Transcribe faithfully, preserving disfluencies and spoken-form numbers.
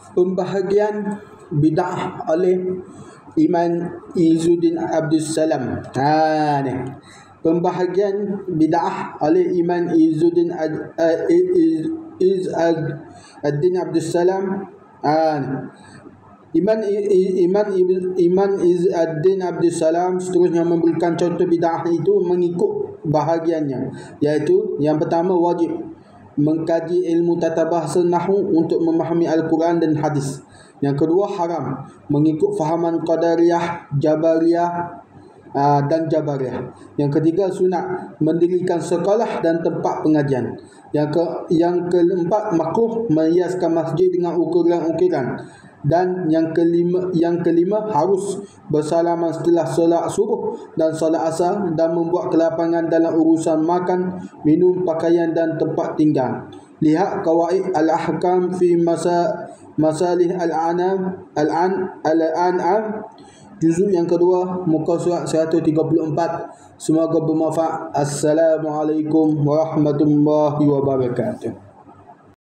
pembahagian bid'ah oleh Iman Izzuddin Abdul Salam. Ha ni. Pembahagian bid'ah oleh Iman Izzuddin Ad, uh, Iz, Iz Ad-Din Abdul Salam. Ha ni. Iman Iman Iman Iz Ad-Din Abdul Salam seterusnya memberikan contoh bid'ah itu mengikut bahagiannya, iaitu yang pertama wajib mengkaji ilmu tata bahasa nahwu untuk memahami Al-Quran dan hadis. Yang kedua haram mengikut fahaman Qadariyah, Jabariyah aa, dan Jabariyah. Yang ketiga sunat mendirikan sekolah dan tempat pengajian. Yang ke yang keempat makruh menghiaskan masjid dengan ukiran-ukiran. Dan yang kelima yang kelima harus bersalaman setelah solat subuh dan solat asar dan membuat kelapangan dalam urusan makan, minum, pakaian dan tempat tinggal. Lihat Qawaid Al-Ahkam fi masa Masalih Al-An'am Al-An Al-An'am juzuk yang kedua muka surat seratus tiga puluh empat. Semoga bermanfaat. Assalamualaikum warahmatullahi wabarakatuh.